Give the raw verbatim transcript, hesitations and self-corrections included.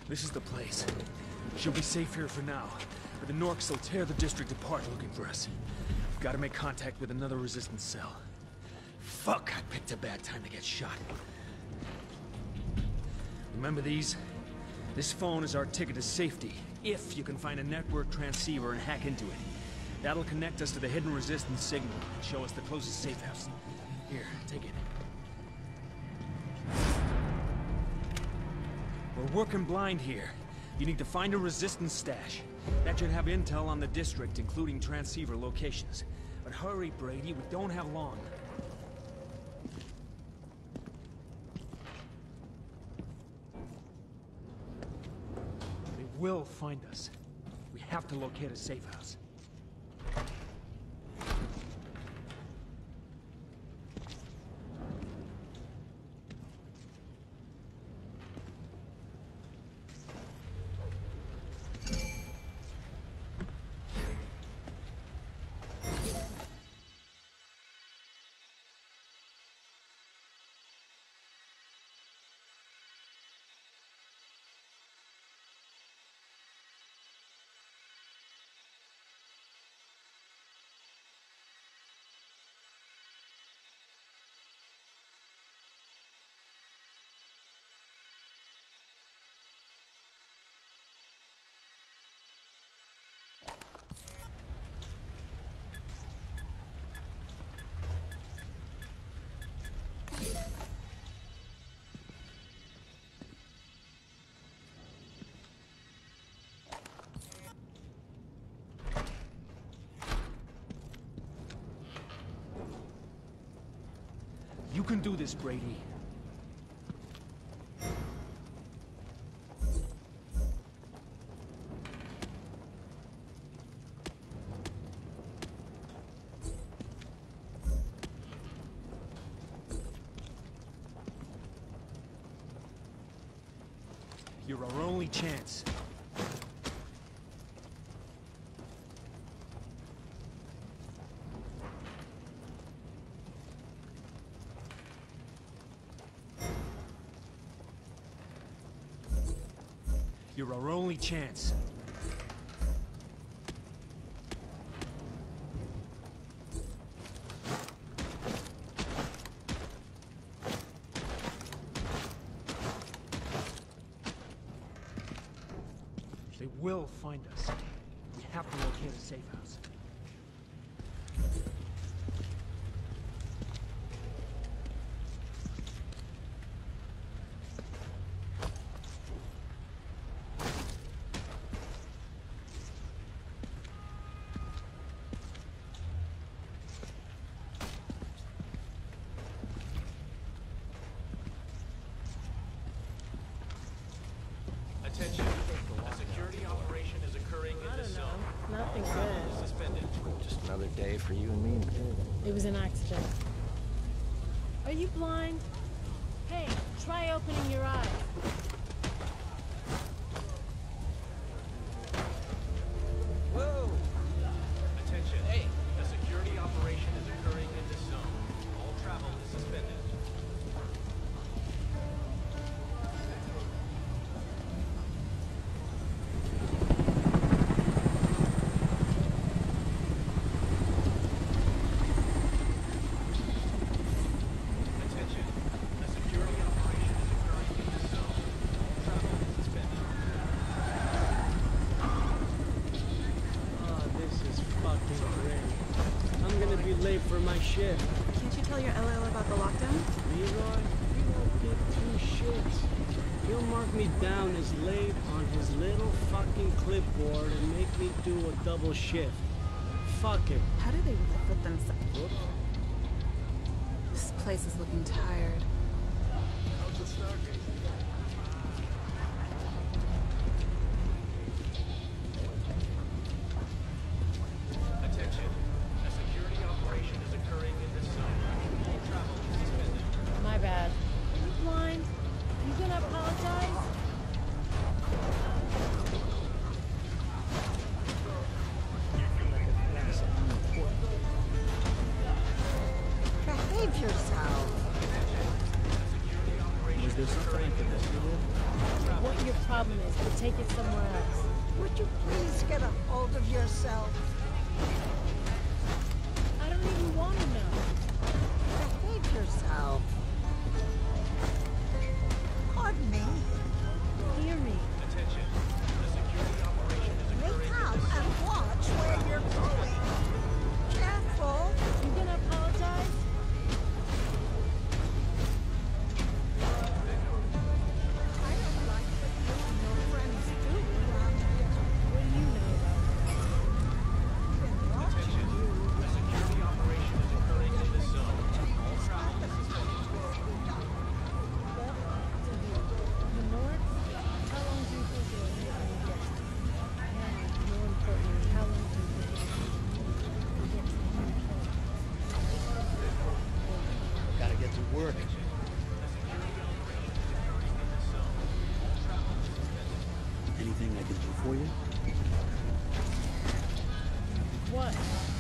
This is the place. She'll be safe here for now, but the Norks will tear the district apart looking for us. We've got to make contact with another resistance cell. Fuck, I picked a bad time to get shot. Remember these? This phone is our ticket to safety, if you can find a network transceiver and hack into it. That'll connect us to the hidden resistance signal and show us the closest safe house. Here, take it. We're working blind here. You need to find a resistance stash. That should have intel on the district, including transceiver locations. But hurry, Brady, we don't have long. They will find us. We have to locate a safe house. You can do this, Brady. You're our only chance. You're our only chance. They will find us. We have to locate a safe house. Attention. A security operation is occurring in the zone. Nothing good. Suspended. Just another day for you and me. It was an accident. Are you blind? Hey, try opening your eyes. Whoa! Attention. Hey, a security operation is occurring in this zone. All travel is suspended. Late for my shift. Can't you tell your L L about the lockdown? Leroy, he won't give two shits. He'll mark me down as late on his little fucking clipboard and make me do a double shift. Fuck it. How do they really put themselves? Whoops. This place is looking tired. How's the Stargate? Attention. A security operation is occurring in this zone. All travel is suspended. My bad. Are you blind? Are you gonna apologize? Behave yourself. Security operation Was there something I could help you with? what your problem is, but take it somewhere else. Would you please get a hold of yourself? I don't even want to know. Behave yourself. Pardon me. Hear me. Attention. The security operation is May occurring in come the and watch where you're going. Careful. You gonna apologize? I don't like what you and your friends do around here. What do you know about that? I've been watching you. A security operation is occurring in this zone. All travel is suspended. Well, to the, the north, how long do you think it will take me to get? And more importantly, how long do you think it will take me to get to the U K? Gotta get to work. Anything I can do for you? What?